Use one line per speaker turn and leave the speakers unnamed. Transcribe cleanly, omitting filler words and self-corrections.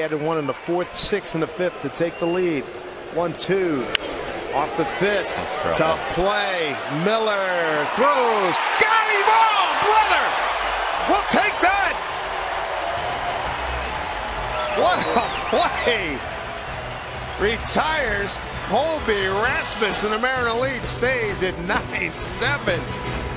added one in the fourth, 6 in the fifth to take the lead. 1-2. Off the fist. Tough play. Miller throws. Got him! Oh, brother! We'll take that! What a play! Retires Colby Rasmus, and the Mariner lead stays at 9-7.